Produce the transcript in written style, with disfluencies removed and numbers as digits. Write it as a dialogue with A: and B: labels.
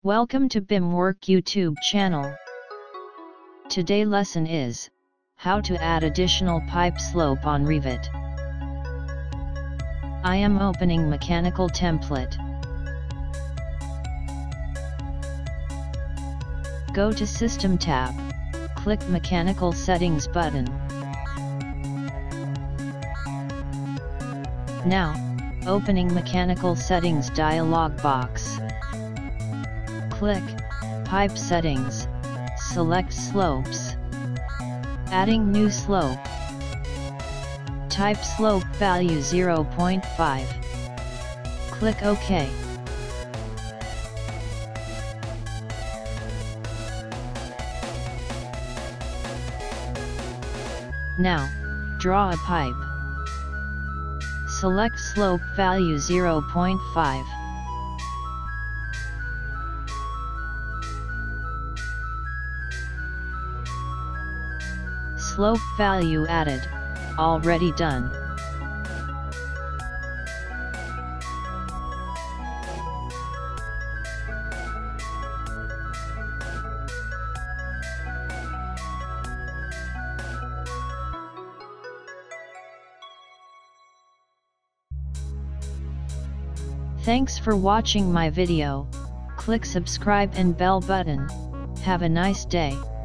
A: Welcome to BIMWork YouTube channel. Today lesson is, how to add additional pipe slope on Revit. I am opening mechanical template. Go to System tab, click Mechanical Settings button. Now, opening Mechanical Settings dialog box. Click Pipe Settings, select Slopes. Adding new slope. Type slope value 0.5. Click OK. Now, draw a pipe. Select slope value 0.5. Slope value added, already done. Thanks for watching my video. Click subscribe and bell button. Have a nice day.